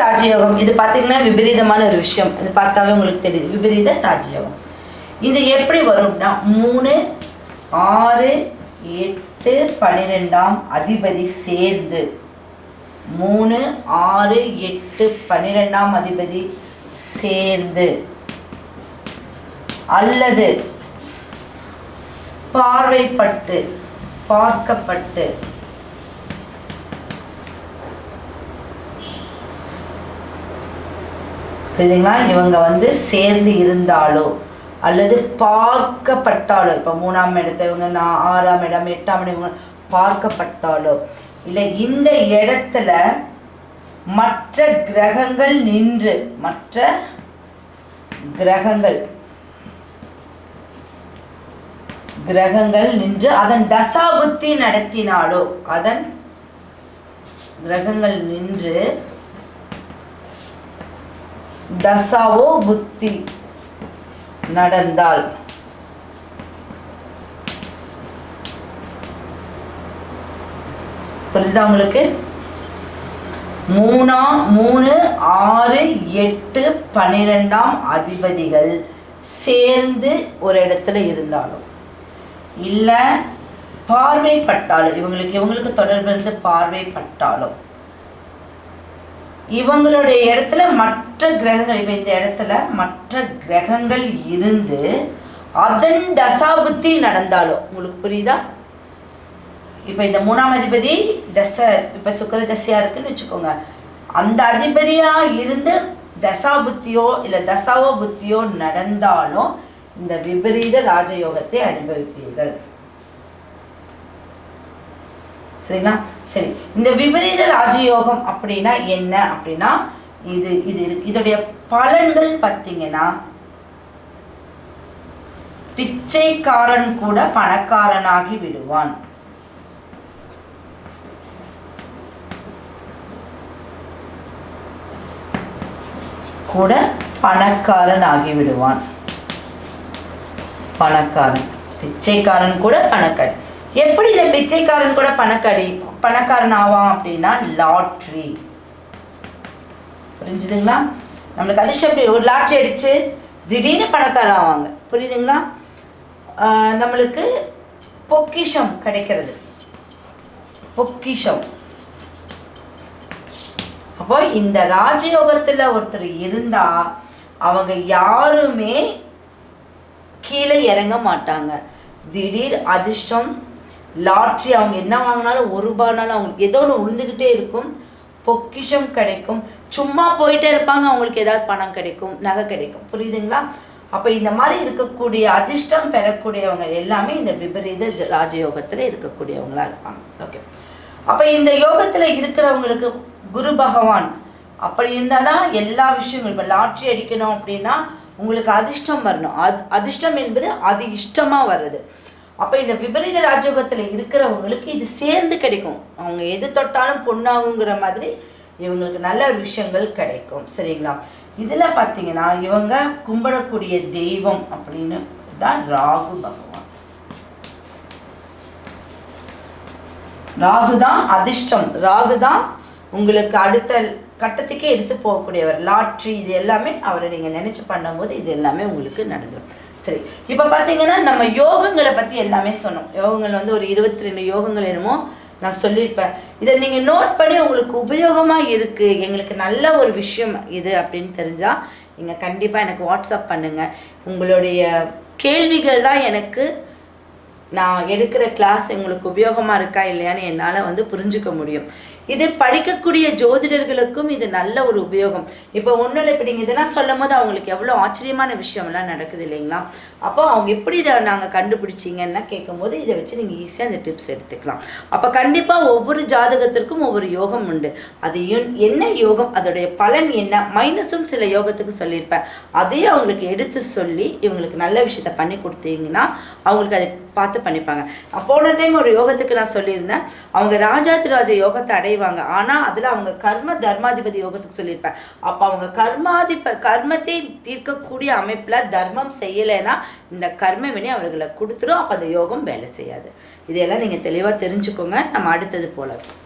ராஜயோகம் இது பார்த்தீங்கன்னா விபரீதமான ஒரு விஷயம். இது பார்த்தாவே உங்களுக்கு தெரியுது. விபரீத ராஜயோகம் இது எப்படி வரும்னா 3 6 8 12ஆம் அதிபதி சேர்ந்து 3 6 8 12ஆம் அதிபதி சேர்ந்து அல்லது பார்வைப்பட்டு பார்க்கப்பட்டு புரியுதுங்களா? இவங்க சேர்ந்து இருந்தாலோ அல்லது பார்க்கப்பட்டாலோ, இப்போ 3ஆம் இடத்தை இவங்க 6ஆம் இடம் 8ஆம் இடம் இவங்க பார்க்கப்பட்டாலோ, இல்லை இந்த இடத்துல மற்ற கிரகங்கள் நின்று அதன் தசாபுத்தி நடத்தினாலோ, அதன் கிரகங்கள் நின்று தசாவோ புத்தி நடந்தால் புரியுதா உங்களுக்கு? 3 6 8 12ஆம் அதிபதிகள் சேர்ந்து ஒரு இடத்துல இருந்தாலும் இல்ல பார்வைப்பட்டாலும், இவங்களுக்கு தொடர்பு இருந்து பார்வைப்பட்டாலும், இவங்களுடைய இடத்துல மற்ற கிரகங்கள், இப்போ இந்த இடத்துல மற்ற கிரகங்கள் இருந்து அதன் தசாபுத்தி நடந்தாலும், உங்களுக்கு புரியுதா? இப்போ இந்த 3ஆம் அதிபதி தசை, இப்போ சுக்கிர தசையா இருக்குன்னு வச்சுக்கோங்க, அந்த அதிபதியா இருந்து தசாபுத்தியோ இல்லை தசாவோ புத்தியோ நடந்தாலும் இந்த விபரீத ராஜயோகத்தை அனுபவிப்பீர்கள். சரிங்களா? சரி, இந்த விபரீத ராஜயோகம் அப்படின்னா என்ன அப்படின்னா இதோடைய பலன்கள் பார்த்தீங்கன்னா, பிச்சைக்காரன் கூட பணக்காரனாகி விடுவான். கூட பணக்காரன் ஆகிவிடுவான். பணக்காரன், பிச்சைக்காரன் கூட பணக்காரன். எப்படி இந்த பிச்சைக்காரன் கூட பணக்காரன் ஆவான் அப்படின்னா லாட்ரி. புரிஞ்சுதுங்களா? நம்மளுக்கு அதிர்ஷ்டம் எப்படி, ஒரு லாட்ரி அடிச்சு திடீர்னு பணக்காரன் ஆவாங்க. புரியுதுங்களா? நம்மளுக்கு பொக்கிஷம் கிடைக்கிறது, பொக்கிஷம். அப்போ இந்த ராஜயோகத்துல ஒருத்தர் இருந்தா அவங்க யாருமே கீழே இறங்க மாட்டாங்க. திடீர் அதிர்ஷ்டம், லாட்ரி, அவங்க என்ன வாங்கினாலும் ₹1 அவங்களுக்கு ஏதோ ஒன்று உழுந்துக்கிட்டே இருக்கும். பொக்கிஷம் கிடைக்கும். சும்மா போயிட்டே இருப்பாங்க, அவங்களுக்கு ஏதாவது பணம் கிடைக்கும், நகை கிடைக்கும். புரியுதுங்களா? அப்போ இந்த மாதிரி இருக்கக்கூடிய அதிர்ஷ்டம் பெறக்கூடியவங்க எல்லாமே இந்த விபரீத ராஜயோகத்தில் இருக்கக்கூடியவங்களா இருப்பாங்க. ஓகே, அப்போ இந்த யோகத்தில் இருக்கிறவங்களுக்கு குரு பகவான் அப்படி இருந்தால் தான் எல்லா விஷயங்களும். இப்போ லாட்ரி அடிக்கணும் அப்படின்னா உங்களுக்கு அதிர்ஷ்டம் வரணும். அதிர்ஷ்டம் என்பது அது இஷ்டமாக வர்றது. அப்போ இந்த விபரீத ராஜயோகத்தில் இருக்கிறவங்களுக்கு இது சேர்ந்து கிடைக்கும். அவங்க எது தொட்டாலும் பொண்ணாகுங்கிற மாதிரி இவங்களுக்கு நல்ல விஷயங்கள் கிடைக்கும். சரிங்களா? இதில் பார்த்தீங்கன்னா இவங்க கும்பிடக்கூடிய தெய்வம் அப்படின்னு தான் ராகு பகவான். ராகு தான் அதிர்ஷ்டம். ராகு தான் உங்களுக்கு அடுத்த கட்டத்துக்கே எடுத்து போகக்கூடியவர். லாட்ரி இது எல்லாமே அவரை நீங்கள் நினச்சி பண்ணும்போது இது எல்லாமே உங்களுக்கு நடந்துடும். சரி, இப்போ பார்த்தீங்கன்னா நம்ம யோகங்களை பற்றி எல்லாமே சொன்னோம். யோகங்கள் ஒரு 22 யோகங்கள் என்னமோ நான் சொல்லியிருப்பேன். இதை நீங்கள் நோட் பண்ணி உங்களுக்கு உபயோகமாக இருக்குது, எங்களுக்கு நல்ல ஒரு விஷயம் இது அப்படின்னு தெரிஞ்சால் நீங்கள் கண்டிப்பாக எனக்கு வாட்ஸ்அப் பண்ணுங்கள். உங்களுடைய கேள்விகள் தான் எனக்கு நான் எடுக்கிற கிளாஸ் உங்களுக்கு உபயோகமாக இருக்கா இல்லையான்னு என்னால் புரிஞ்சுக்க முடியும். இது படிக்கக்கூடிய ஜோதிடர்களுக்கும் இது நல்ல ஒரு உபயோகம். இப்போ ஒன்றும் இல்லை, இப்போ நீங்கள் இதெல்லாம் சொல்லும் போது அவங்களுக்கு எவ்வளோ ஆச்சரியமான விஷயம்லாம் நடக்குது இல்லைங்களா? அப்போ அவங்க எப்படி இதை நாங்கள் கண்டுபிடிச்சிங்கன்னா கேட்கும்போது இதை வச்சு நீங்கள் ஈஸியாக அந்த டிப்ஸ் எடுத்துக்கலாம். அப்போ கண்டிப்பாக ஒவ்வொரு ஜாதகத்திற்கும் ஒவ்வொரு யோகம் உண்டு. அது என்ன யோகம், அதோடைய பலன் என்ன, மைனஸும் சில யோகத்துக்கு சொல்லியிருப்பேன். அதையும் அவங்களுக்கு எடுத்து சொல்லி இவங்களுக்கு நல்ல விஷயத்த பண்ணி கொடுத்தீங்கன்னா அவங்களுக்கு அதை பார்த்து பண்ணிப்பாங்க. போன டைம் ஒரு யோகத்துக்கு நான் சொல்லியிருந்தேன், அவங்க ராஜாதிராஜ யோகத்தை அடைவாங்க. ஆனால் அதில் அவங்க கர்ம தர்மாதிபதி யோகத்துக்கு சொல்லியிருப்பேன். அப்போ அவங்க கர்மத்தை தீர்க்கக்கூடிய அமைப்பில் தர்மம் செய்யலைன்னா இந்த கர்ம வினை அவர்களை கொடுத்துரும். அப்போ அந்த யோகம் வேலை செய்யாது. இதையெல்லாம் நீங்கள் தெளிவாக தெரிஞ்சுக்கோங்க. நம்ம அடுத்தது போல